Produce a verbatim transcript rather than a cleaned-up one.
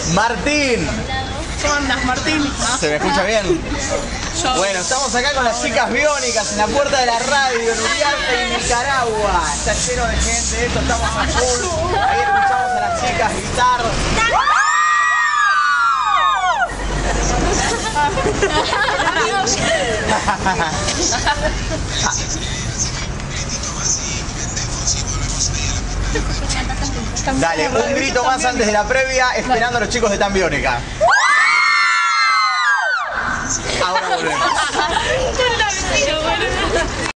Martín. ¿Cómo andas, Martín? ¿Se me escucha bien? Yo. Bueno, estamos acá con las chicas biónicas en la puerta de la radio en Uriarte, Nicaragua. Está lleno de gente, esto estamos a full. Ahí escuchamos a las chicas gritar. Dale, un grito más antes de la previa, esperando a los chicos de Tan Biónica. Ahora volvemos.